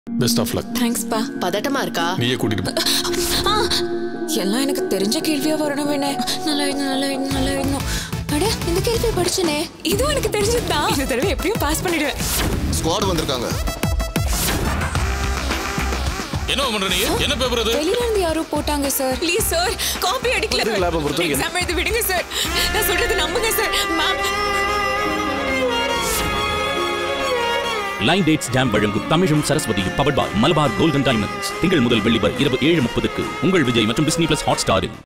Best of luck. Thanks பா. பதட்டமா இருக்கா? நீயே கூட்டிட்டு போ. எல்லாம் எனக்கு தெரிஞ்ச கேள்வியா வரணும் வேணே. நல்லா எழுதணும். அட இந்த கேள்வி படிச்சனே. இதுவும் எனக்கு தெரிஞ்சதுதான். இந்த தடவை எப்படியும் பாஸ் பண்ணிடுவேன். ஸ்குவாட் வந்திருக்காங்க. என்ன பண்ற நீ? என்ன பேப்பர் அது? வெளியில இருந்து யாரோ போட்டாங்க சார். ப்ளீஸ் சார், காப்பி அடிக்கல. எக்ஸாம் எழுதி விடுங்க சார். நான் சொல்றது நம்புங்க sir. Ma'am. Lion dates jam வழங்கும் தமிழும் சரஸ்வதியும் powered by Malabar Gold and Diamonds. திங்கள் முதல் வெள்ளி வரை இரவு 7:30க்கு உங்கள் விஜய் மற்றும் டிஸ்னி பிளஸ் ஹாட் ஸ்டாரில்.